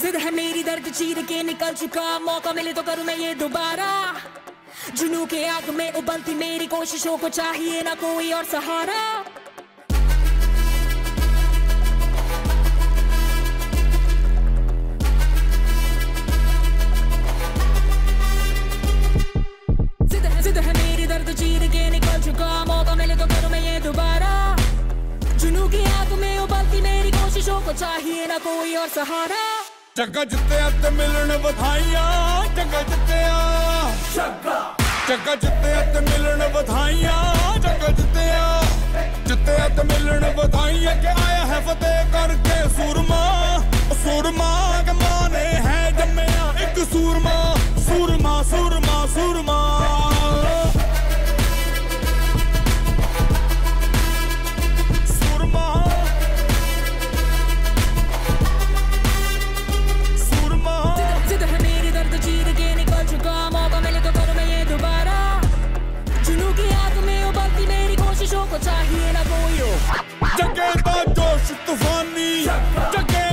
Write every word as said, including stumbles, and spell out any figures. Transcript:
जिद है मेरी दर्द चीर के निकल चुका, मौका मिले तो करूं मैं ये दोबारा। जुनू के आग में उबलती मेरी कोशिशों को चाहिए ना कोई और सहारा। जिद है जिद है मेरी दर्द चीर के निकल चुका, मौका मिले तो करूं मैं ये दोबारा। जुनू की आग में उबलती मेरी कोशिशों को चाहिए ना कोई और सहारा। चक्का जित्तिया ते मिलन बधाइयां, चक्का जित्तिया चक्का जित्तिया ते मिलन बधाइयां, चक्का जित्तिया जित्तिया ते मिलन बधाइयां के आया है फतेह करके सूरमा। सूरमा के मां ने है जम्मिया एक सूरमा, सूरमा सूरमा सूरमा। को चाहिए ना कोई। जगे दा जोश तूफानी, जगे